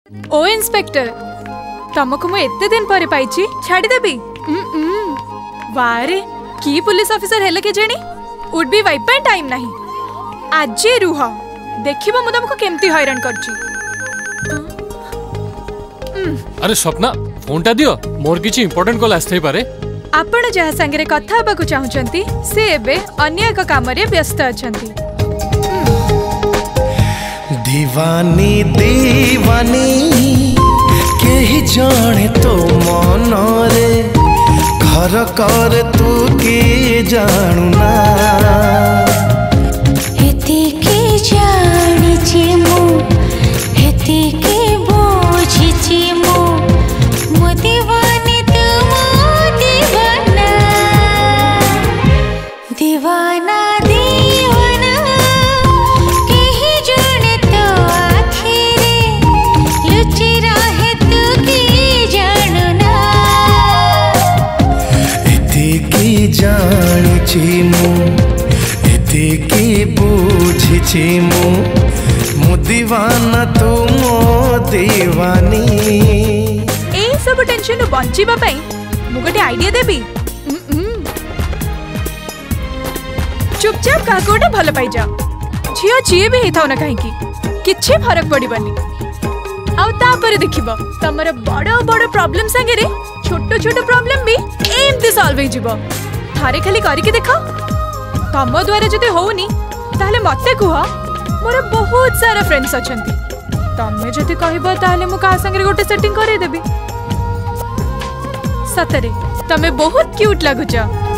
ओ inspector तुमको मु एते दिन पर पाइछि छाड़ी देबी वारे की पुलिस ऑफिसर हेले के जेनी वुड बी वाइप पे टाइम नहीं आज रुह देखिबो मु तुमको केमती हैरान करछि। अरे स्वप्ना फोन टा दियो मोर किछि इंपोर्टेंट कॉल आस्थै पारे। आपण जहा संगे कथा हेबाकू चाहुचंती से एबे अन्य एक काम रे व्यस्त अछंती। दीवानी दीवानी केही जाने तो मन रे घर कर तू के जानू ना हेती के जानी छी मु हेती के बोझी छी मु मो दीवानी तुम दीवाना दीवाना दीवाना केही जाने तो आखिरे लुचि रहे तू की जानू ना एते की जानी छी मु एते की बूझी छी मु दीवाना तू मो दीवानी। ए सब टेंशन बंचिबा पई मु गोटे आइडिया देबी। चुपचाप का गोटे भल पाई जा झियो जी भी हेथाउ ना काहे की किछि फरक पड़िबनी आउ तापर देखिबो तमर बड़ बड़ प्रॉब्लम संगे रे छोटो छोटो प्रॉब्लम भी एमती सॉल्व हो जिवो। थारे खाली करके देखो तम द्वारा जदि होउनी ताहले मते कुह मोर बहुत सारा फ्रेंड्स अछंती तमे जदि कहबो ताहले मु का संगे गोटे सेटिंग करे देबी। सतरे तमे बहुत क्यूट लागुछ।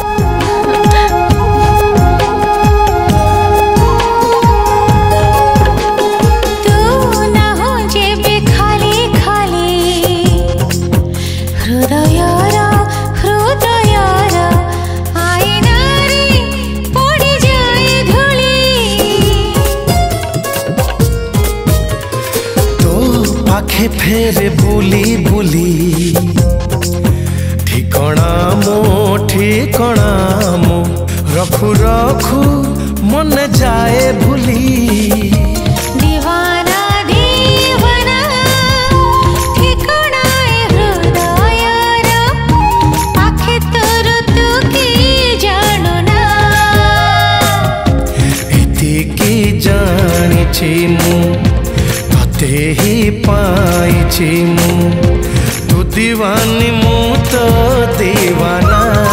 फेरे बुली बुली ठिकणा मो रखु रखु मन जाए भूली दीवाना दीवाना ठिकणा हृदय आखे तोर तू की जानू ना एते की जानी छी मु ते ही पाई छी मु तू दीवानी मु तो दीवाना।